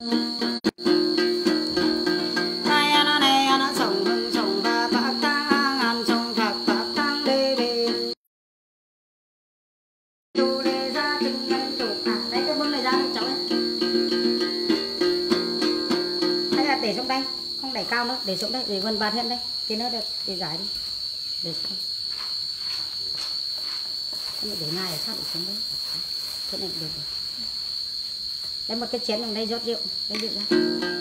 Để xuống đây, không đẩy cao nữa, để xuống đây, để gần bàn thêm đây, tí nữa được, để giải đi, để xuống. Để ngay ở sát để xuống đấy, thế này được rồi. Lấy một cái chén ở đây rót rượu, lấy rượu ra.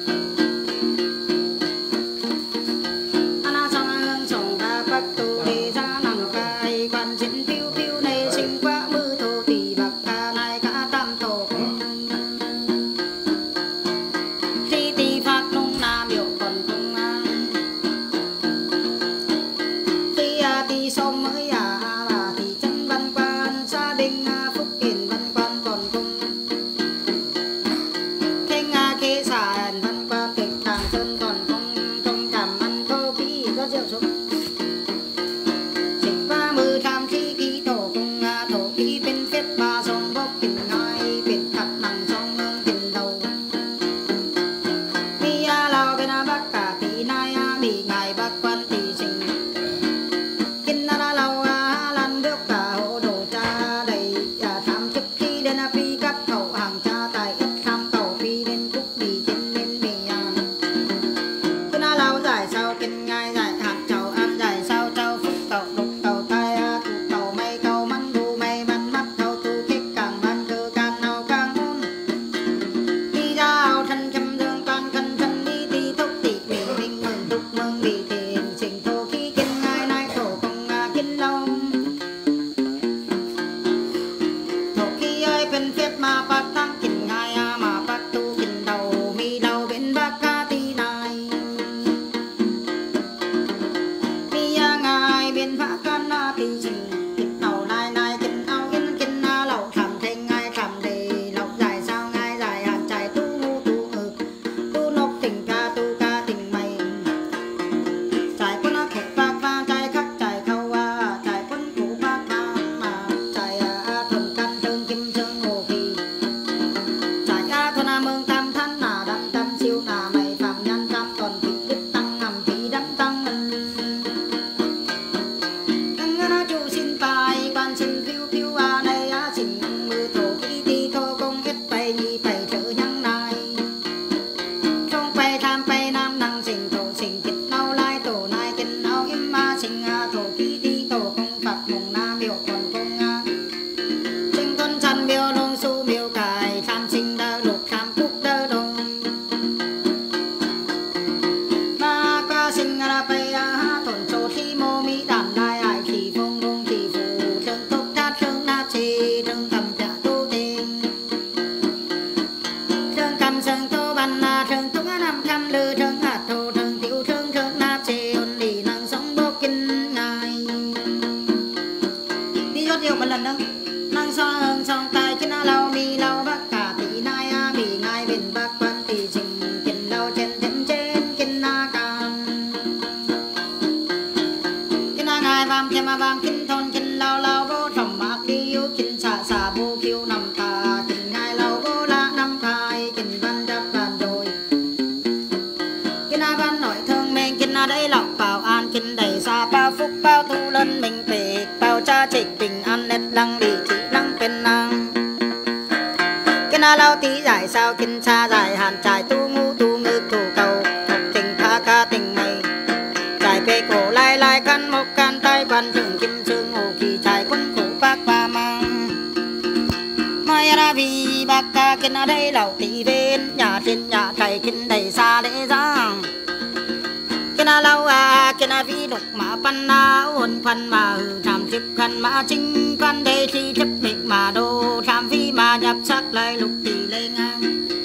Chính quan đây khi chấp định mà đô tham phi mà nhập sắc lại lục tỷ lê ngang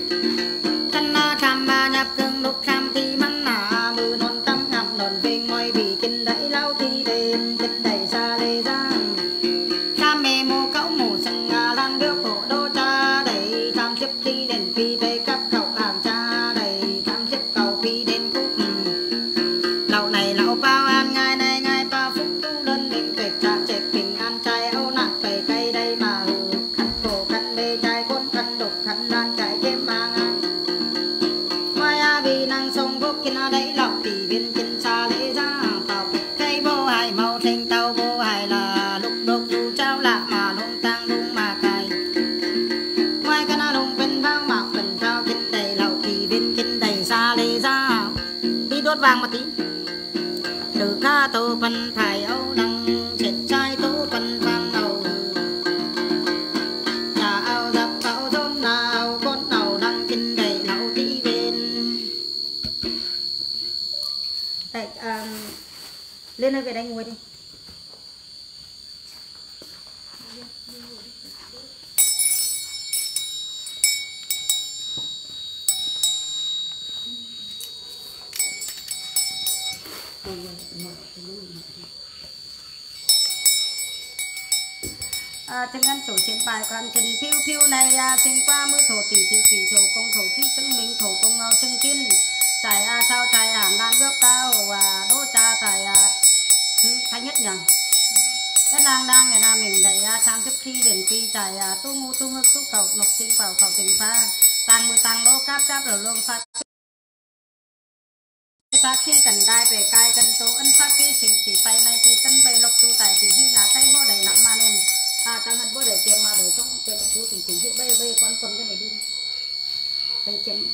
thân tham mà nhập cương lục tham thì mắn nà mưa non tâm ngập non về ngôi bị kinh đẩy lao thì đền kinh đẩy xa lê giang tham mê mô cẩu mù sừng lan bước cổ đô cha đẩy tham chấp khi đền phi tây cấp cậu hàng cha đẩy tham chấp cầu phi đền cúc lậu này lậu bao an ngay này ngay bao phúc tu đơn định tuyệt cha chết bình an trai âu nặng về cây đây mà khăn cổ khăn bê trai côn khăn đục khăn lan chạy thêm mang lúc kia đấy lộc tỷ viên trên xa lễ ra tàu cây bô hai màu thành tàu bô hai là lúc đục dù trao lạ mà lung tăng lung mà cài ngoài cái na lung bên phao mạo bên phao trên đầy lộc tỷ viên trên đầy xa lễ ra đi đốt vàng một tí từ ca tô phân phải âu đăng chết trai tô phân phan đầu nhà ao dập pháo rôn nào con nào đăng trên đầy lậu tí bên đây lên đây về đây ngồi đi chân ngân sổ trên bài quan trần phiêu phiêu này sinh qua mưa thổ tỷ thị kỳ thổ công thổ ký xứng minh thổ công ngao chân kiên trải sao trải hàm đan bước cao đô cha trải thứ thái nhất nhỉ đất đang ngày nào mình dạy trang thức thi liền phi trải tu ngu tu ngực tu cầu nục sinh vào cầu tình pha tăng mưa tăng lô cáp cáp rồi lương phát phát khi cần đai về cai cần tố ân phát khi sinh chỉ phải này thì tân về lộc tu tài thì khi là cái vô đầy lắm mà em tăng hơn vô đầy tiền mà đời trong về lộc tu thì hiện bây con cầm cái này đi đây trên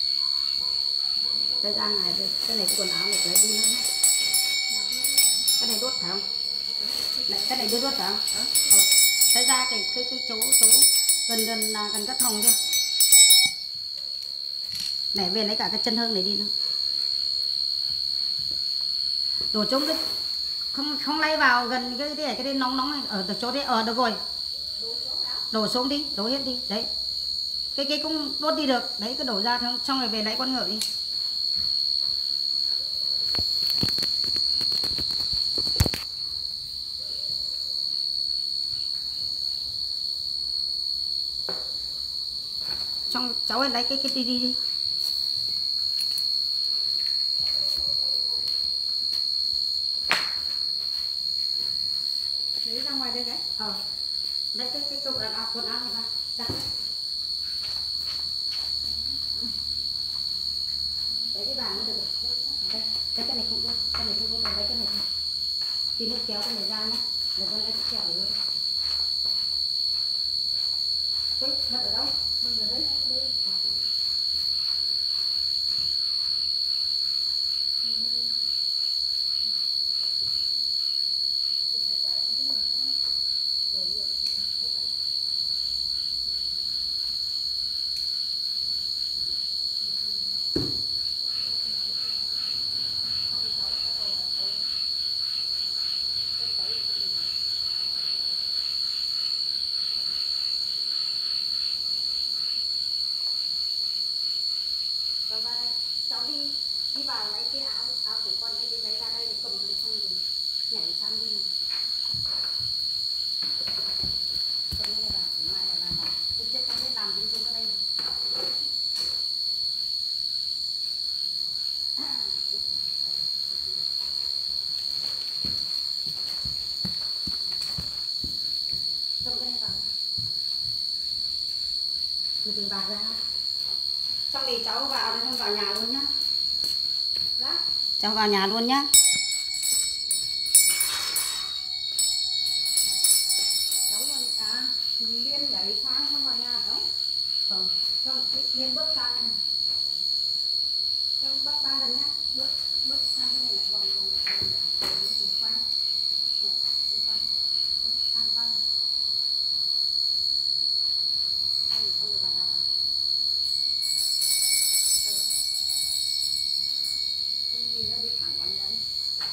đây ra ngoài đây cái này cái quần áo này lấy đi nữa cái này đốt phải không lại cái này đốt phải không đây ra cái chỗ gần cái thòng chưa này về lấy cả cái chân hương này đi nữa đổ trống cái không lay vào gần cái nóng này ở chỗ đấy được rồi đổ xuống đi đổ hết đi đấy cái cũng đốt đi được đấy cái đổ ra xong rồi về lấy con ngựa đi xong cháu ấy lấy cái đi lấy ra ngoài đây đấy đây cái cục quần áo này ra đấy cái bàn nó được đây cái này không được cái này không được lấy cái này thì nước kéo cái này ra nhé để con lấy cái kẹo để luôn đấy mất ở đâu bây giờ đấy đây rồi vào đây cháu đi vào lấy cái áo của con đi lấy ra đây để cầm lấy xong rồi nhảy sang đi này cầm cái này vào để mai là làm bảo hôm trước con biết làm dính xuống cái đây này. Cầm cái này vào từ bà ra xong thì cháu vào đây, không vào nhà luôn nhá. Đó. Cháu vào nhà luôn nhá. Cháu vào Liên nhảy sang không vào nhà đâu. Xong Liên bước sang này. Xong bước 3 lần nhá. Bước sang cái này lại vòng quanh. Không được vào nào. Nó đi thẳng vào nhà đi.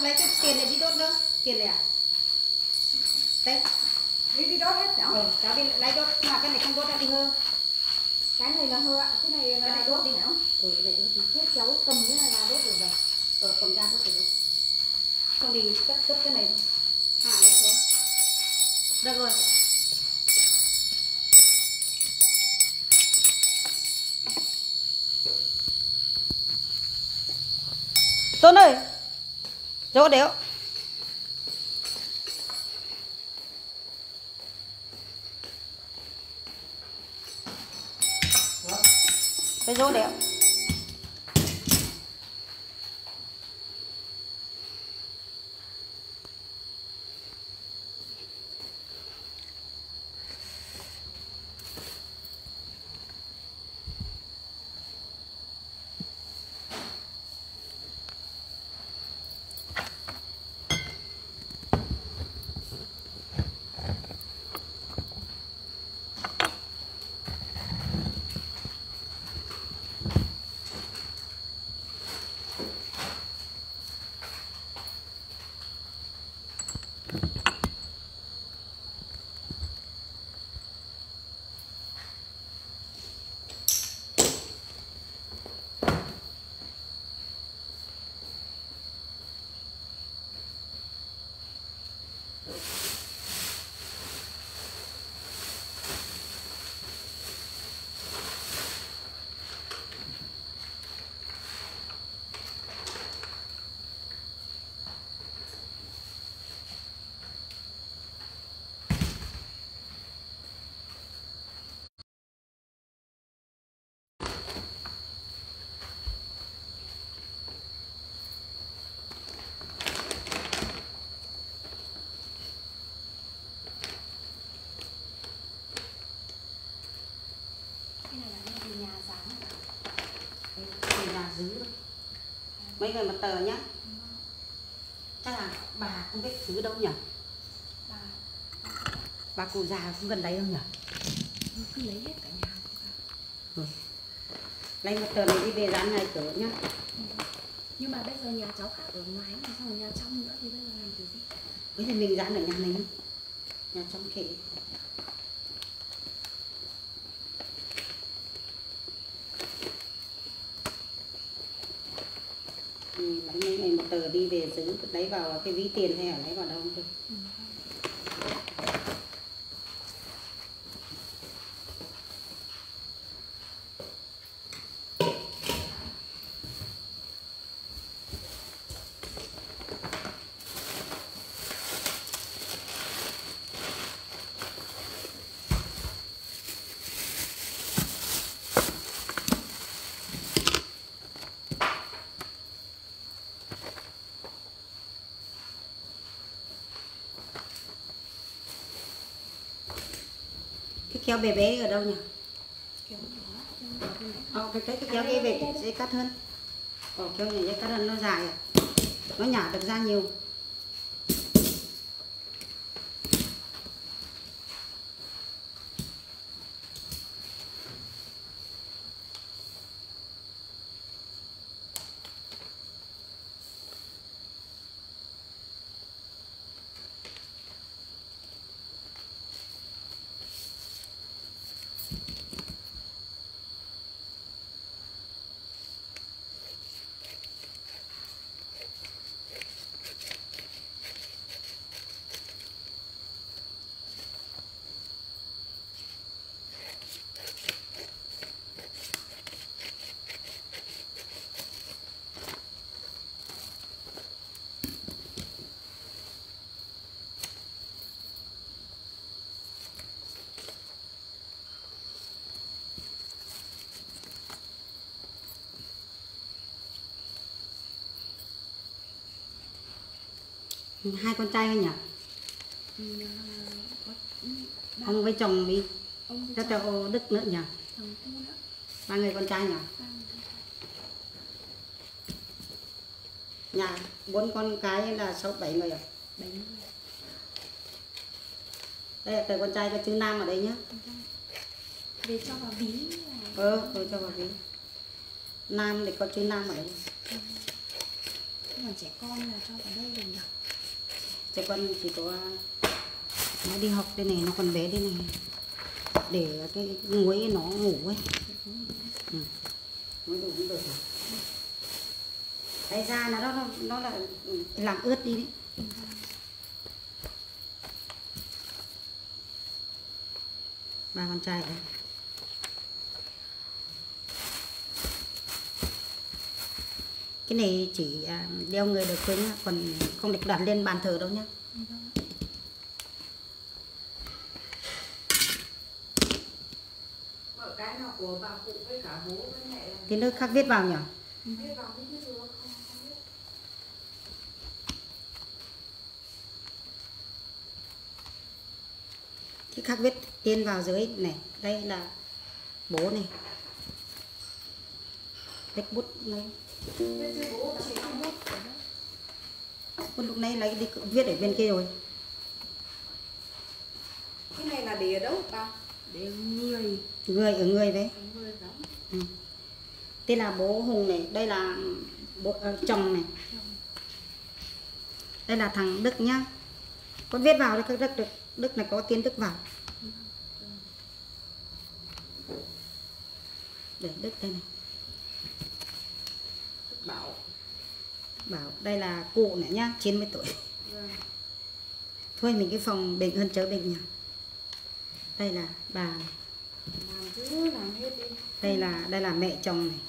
lấy cái tiền này đi đốt nữa. Tiền này à? Đây. Đi đốt hết nhở? Cháu đi lấy đốt, mà cái này không đốt ra đi hơ. Cái này là hơ ạ, cái này đốt đi nhở? Cái này đốt đi. Thế cháu cầm cái này là đốt được rồi. Cầm ra đốt được. Xong thì cấp cái này. Hạ lấy xuống. Được rồi. Tuấn ơi, chỗ đéo. Cái chỗ đéo. Giữ mấy người mặt tờ nhá. Chắc là bà không biết giữ đâu nhỉ? Bà cụ già cũng gần đấy không nhỉ? Cứ lấy hết cả nhà. Lấy mặt tờ này đi về dán ngay cửa nhá. Nhưng mà bây giờ nhà cháu khác ở ngoài mà sao nhà trong nữa thì bây giờ làm kiểu gì? Thế thì mình dán ở nhà này nhá. Nhà trong kệ. Lấy mấy ngày một tờ đi về giữ, lấy vào cái ví tiền hay là lấy vào đâu không được. Cái kéo bé bé ở đâu nhỉ? Cái kéo kia về dễ cắt hơn. Kéo này dễ cắt hơn, nó dài à? Nó nhả được ra nhiều. Hai con trai thôi nhỉ? Ông với chồng đi. Cho cháu Đức nữa nhỉ? 3 người con trai nhỉ? Nhà 4 con cái là 6-7 người à? 7 người. Đây là tờ con trai có chữ Nam ở đây nhá. Về cho vào ví. Tôi cho vào ví. Nam thì có chữ Nam ở đây. còn trẻ con là cho vào đâu rồi nhỉ? Trẻ con chỉ có nó đi học đây này, nó còn bé đây này, để cái muối nó ngủ ấy. Muối đủ cũng được. Đấy ra là nó là làm ướt đi đấy. Ba con trai đấy. Cái này chỉ đeo người được thôi nhá, còn không được đặt lên bàn thờ đâu nhá. Cái nào của bà cụ với cả bố với mẹ là Cái nước khác viết vào nhỉ? viết vào cái gì không biết. Cái khác viết tên vào dưới này. Đây là bố này. Lấy bút này. Bố chỉ có bút. Bút lúc nãy lấy đi viết ở bên kia rồi. Cái này là để ở đâu ta? Để người Người ở người đấy. Người đóng. Ừ. Tên là bố Hùng này, đây là bố, chồng này. Đây là thằng Đức nhá. Con viết vào đây các Đức được. Đức này có tên Đức vào. Để Đức đây này. Bảo đây là cụ này nhá, 90 tuổi. Vâng. Thôi mình cái phòng bệnh hơn chớ bệnh nhỉ. Đây là bà này. Làm chứ làm hết đi. Đây là mẹ chồng này.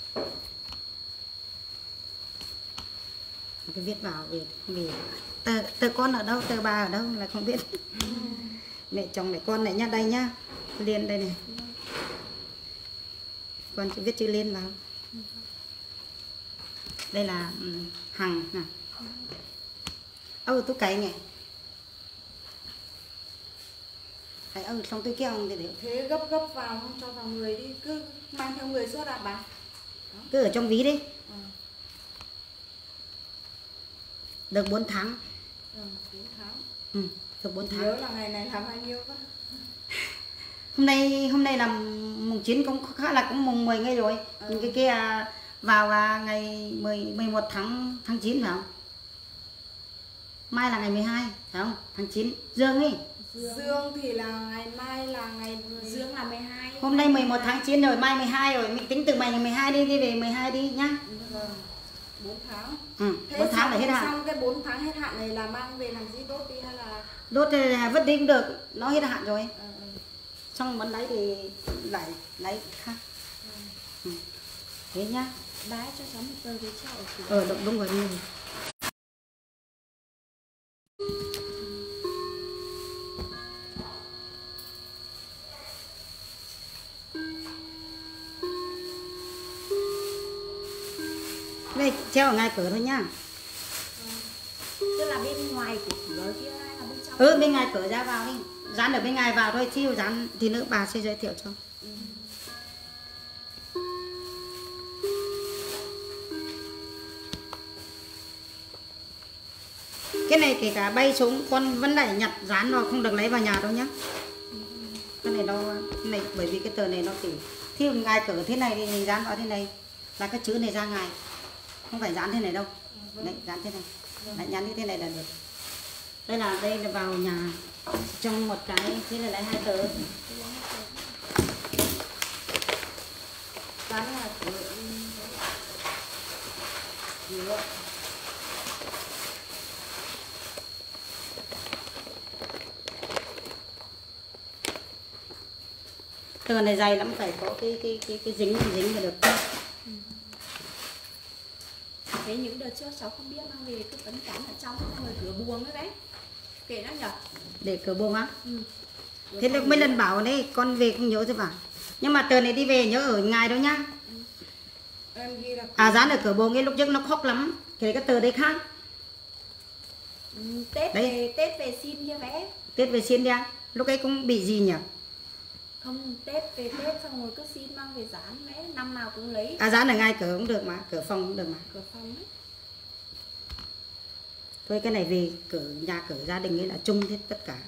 Cái viết vào về tờ con ở đâu, tờ bà ở đâu là không biết. Mẹ chồng này, con này nhá, đây nhá. Liên đây này. Con chỉ viết chữ Liên vào. Đây là Hằng nè. Tôi cày này. Cái xong tôi kêu để Thế gấp vào không cho vào người đi, cứ mang theo người suốt à bà? cứ ở trong ví đi. Ừ. Được 4 tháng. 4 tháng. Ừ, được 4 tháng. Nhớ là ngày này làm bao nhiêu quá. Hôm nay là mùng 9 cũng khá là cũng mùng 10 ngày rồi. Cái kia vào ngày 11 tháng 9 phải không? Mai là ngày 12 phải không? Tháng 9 Dương ấy. Dương thì là ngày mai là ngày Dương là 12. Hôm nay 11 tháng 9 rồi, mai 12 rồi, mình tính từ ngày 12 đi về 12 đi nhá. Vâng. 4 tháng. Ừ, Thế 4 tháng là hết hạn. Xong cái 4 tháng hết hạn này là mang về làm gì, đốt đi hay là Đốt thì vứt đi cũng được, nó hết hạn rồi. ừ. Xong vẫn lấy thì lại lấy khác. Ừ. Thế nhá. Bái cho cháu một tờ giấy treo ở cửa. Đúng rồi. Đây treo ở ngay cửa thôi nhá. Tức là bên ngoài của cửa kia hay là bên trong? Bên ngoài cửa ra vào đi. Dán ở bên ngoài vào thôi, chiêu dán thì nữa bà sẽ giới thiệu cho. Cái này kể cả bay xuống con vẫn lại nhặt dán vào, không được lấy vào nhà đâu nhá. Cái này bởi vì cái tờ này nó chỉ thi ngay cửa thế này thì mình dán vào thế này là cái chữ này ra ngoài, không phải dán thế này đâu. Đấy, dán thế này, lại nhắn như thế này là được. Đây là vào nhà trong một cái, thế là lấy 2 tờ. Dán là cửa. Tờ này dày lắm, phải có cái dính mà được. Thế những đợt trước cháu không biết mang về cứ cấn cắn ở trong người cửa buồng ấy đấy. Kể nó nhở? Để cửa buồng á. Ừ. Thế là mấy lần bảo đấy, con về không nhớ thế vào. Nhưng mà tờ này đi về nhớ ở ngày đâu nhá. Em ghi là Dán ở cửa buồng ấy, lúc trước nó khóc lắm. Cái tờ đấy khác. Tết đấy. Tết về xin kia bé. Tết về xin đi. Lúc ấy cũng bị gì nhỉ? Không, Tết về Tết xong rồi cứ xin mang về dán bé, năm nào cũng lấy. Dán ở ngay cửa cũng được mà, cửa phòng cũng được mà. Cửa phòng ấy. Thôi cái này về nhà cửa gia đình ấy là chung hết tất cả.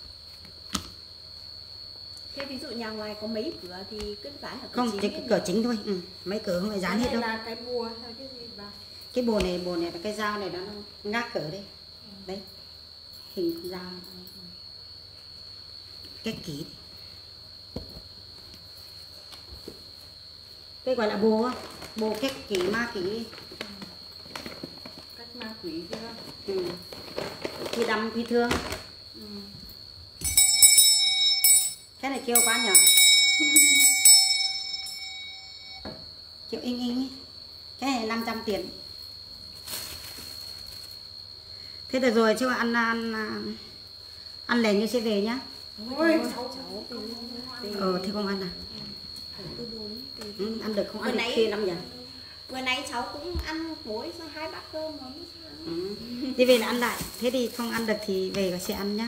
Thế ví dụ nhà ngoài có mấy cửa thì cứ dán ở cửa Không, chính chỉ ấy cửa nhỉ? chính thôi. Mấy cửa không phải dán hết đâu. là cái bùa hay cái gì bà? cái bồ này là cái dao này nó ngác cỡ đây. Đấy. Hình con dao. Cái kỹ. Cái gọi là bồ á. Bồ cái kỹ ma kỹ. Cách ma quỷ kia. Ừ. Khi đâm khi thương. Ừ. Cái này kêu quá nhở. Kêu in ý. Cái này 500 tiền. Thế được rồi chứ ăn lẻ như sẽ về nhá. Ôi, Thì không ăn à? Ăn được không ăn được khi lắm nhỉ? Vừa nãy cháu cũng ăn mỗi 2 bát cơm mà mới sao. Đi về là ăn lại. Thế thì không ăn được thì về sẽ ăn nhá.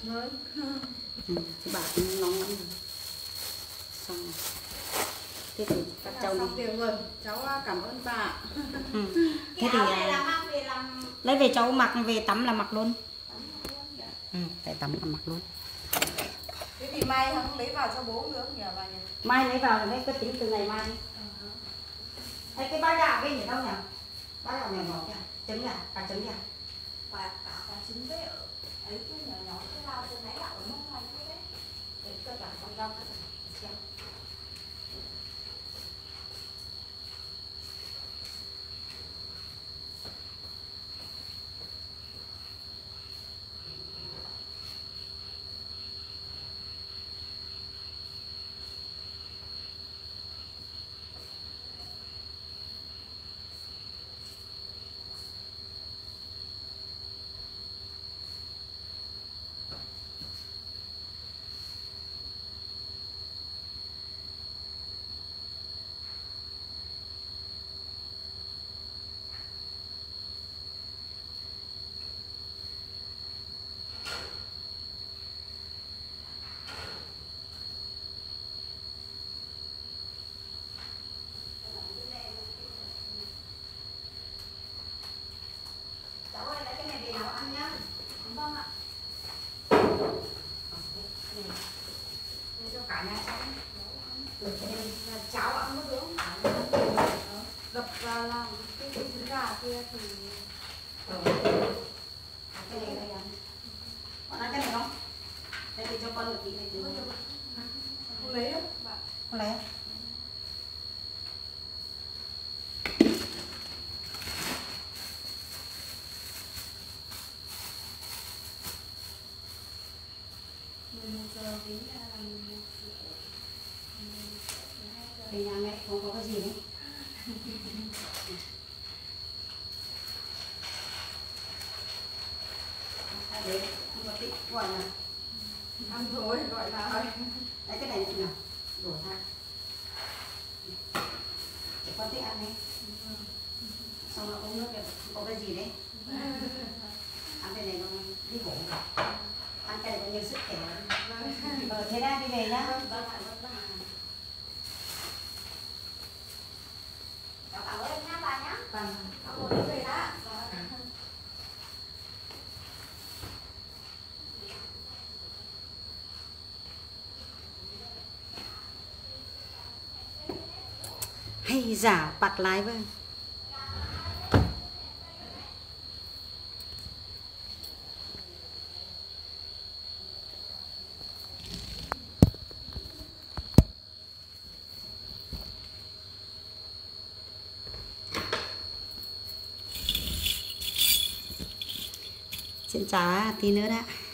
Thì bảo nóng lắm rồi. Xong rồi. Thế thì các cháu đi. xong tiền rồi. Cháu cảm ơn bà. Thế thì mang về làm lấy về cháu mặc, về tắm là mặc luôn. Tại tắm là mặc luôn. Thế thì mai hắn lấy vào cho bố nữa nhỉ bà nhỉ? Mai lấy vào lấy cái tính từ ngày mai đi. Cái bát gạo cái gì đâu nhỉ? Bát gạo này ngọt nhỉ? Trứng à? Cả trứng nhỉ? quả trứng với ở ấy cái nhỏ cái rau từ nãy gạo ở mông ngoài thôi đấy. Để cơ bản con rau cái xéo. Cháu ơi, lấy cái này về nấu ăn nhá. Vâng ạ. Để cho cả nhà cháu. Cháu ăn một đứa. Đập vào làm cái trứng gà kia thì Cái này đây ăn. Con ăn cái này không? Đây thì cho con một tí này. không lấy đâu bà. Con lấy. Giờ tính là làm Thì nhà mẹ không có cái gì đấy. Đấy, không có tí gọi là Ăn rồi gọi là lấy cái này nào, đổ ra. Con thích ăn đấy. Xong nó uống nước được, không có cái gì đấy. Ăn cái này nó đi bổ. Ăn cái này có nhiều sức khỏe. Thế ra đi về nhá. cháu cảm ơn nhá bà nhá. Vâng. Cháu đi về đã. Hay giả bạc lái với. Xin chào tí nữa đã.